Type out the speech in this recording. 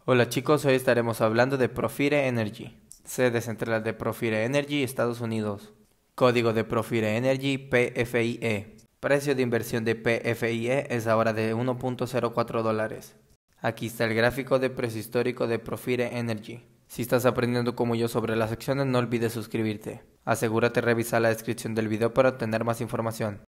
Hola chicos, hoy estaremos hablando de Profire Energy. Sede central de Profire Energy, Estados Unidos. Código de Profire Energy, PFIE. Precio de inversión de PFIE es ahora de $1.04. Aquí está el gráfico de precio histórico de Profire Energy. Si estás aprendiendo como yo sobre las acciones, no olvides suscribirte. Asegúrate de revisar la descripción del video para obtener más información.